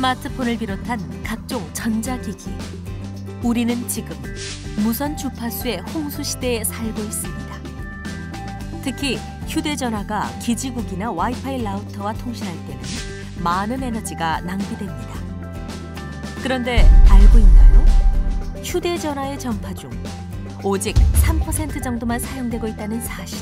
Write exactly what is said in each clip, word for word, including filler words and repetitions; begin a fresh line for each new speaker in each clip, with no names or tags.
스마트폰을 비롯한 각종 전자기기. 우리는 지금 무선 주파수의 홍수 시대에 살고 있습니다. 특히 휴대전화가 기지국이나 와이파이 라우터와 통신할 때는 많은 에너지가 낭비됩니다. 그런데 알고 있나요? 휴대전화의 전파 중 오직 삼 퍼센트 정도만 사용되고 있다는 사실.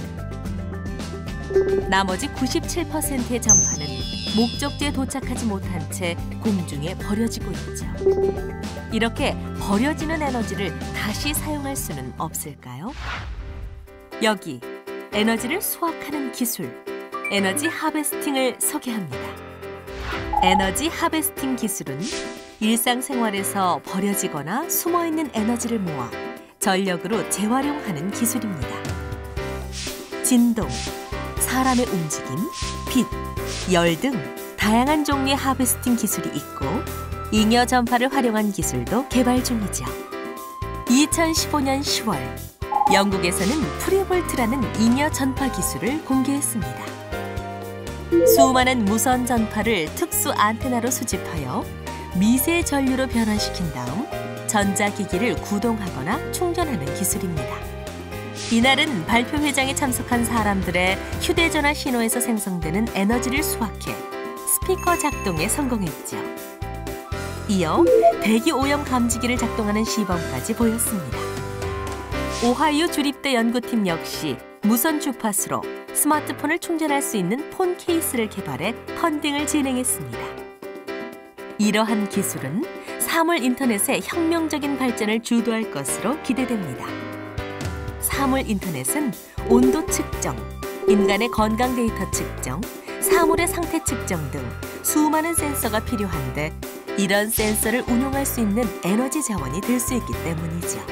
나머지 구십칠 퍼센트의 전파는 목적지에 도착하지 못한 채 공중에 버려지고 있죠. 이렇게 버려지는 에너지를 다시 사용할 수는 없을까요? 여기 에너지를 수확하는 기술, 에너지 하베스팅을 소개합니다. 에너지 하베스팅 기술은 일상생활에서 버려지거나 숨어있는 에너지를 모아 전력으로 재활용하는 기술입니다. 진동, 사람의 움직임, 빛, 열 등 다양한 종류의 하베스팅 기술이 있고 잉여 전파를 활용한 기술도 개발 중이죠. 이천십오 년 시월 영국에서는 프리볼트라는 잉여 전파 기술을 공개했습니다. 수많은 무선 전파를 특수 안테나로 수집하여 미세 전류로 변환시킨 다음 전자기기를 구동하거나 충전하는 기술입니다. 이날은 발표 회장에 참석한 사람들의 휴대전화 신호에서 생성되는 에너지를 수확해 스피커 작동에 성공했죠. 이어 대기 오염 감지기를 작동하는 시범까지 보였습니다. 오하이오 주립대 연구팀 역시 무선 주파수로 스마트폰을 충전할 수 있는 폰 케이스를 개발해 펀딩을 진행했습니다. 이러한 기술은 사물 인터넷의 혁명적인 발전을 주도할 것으로 기대됩니다. 사물 인터넷은 온도 측정, 인간의 건강 데이터 측정, 사물의 상태 측정 등 수많은 센서가 필요한데 이런 센서를 운용할 수 있는 에너지 자원이 될 수 있기 때문이죠.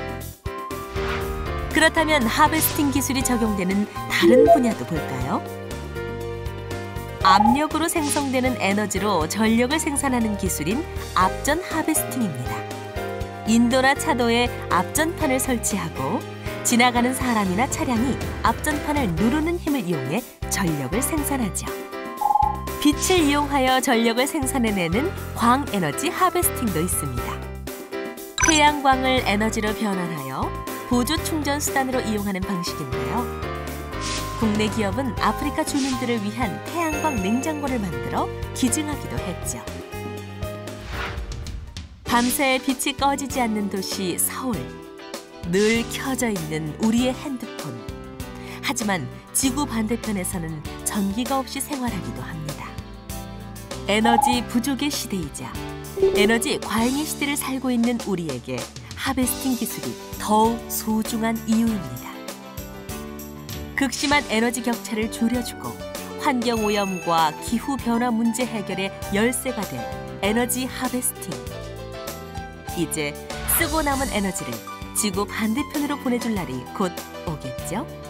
그렇다면 하베스팅 기술이 적용되는 다른 분야도 볼까요? 압력으로 생성되는 에너지로 전력을 생산하는 기술인 앞전 하베스팅입니다. 인도나 차도에 앞전판을 설치하고 지나가는 사람이나 차량이 앞전판을 누르는 힘을 이용해 전력을 생산하죠. 빛을 이용하여 전력을 생산해내는 광에너지 하베스팅도 있습니다. 태양광을 에너지로 변환하여 보조 충전 수단으로 이용하는 방식인데요. 국내 기업은 아프리카 주민들을 위한 태양광 냉장고를 만들어 기증하기도 했죠. 밤새 빛이 꺼지지 않는 도시 서울. 늘 켜져 있는 우리의 핸드폰. 하지만 지구 반대편에서는 전기가 없이 생활하기도 합니다. 에너지 부족의 시대이자 에너지 과잉의 시대를 살고 있는 우리에게 하베스팅 기술이 더욱 소중한 이유입니다. 극심한 에너지 격차를 줄여주고 환경오염과 기후변화 문제 해결의 열쇠가 될 에너지 하베스팅. 이제 쓰고 남은 에너지를 지구 반대편으로 보내줄 날이 곧 오겠죠?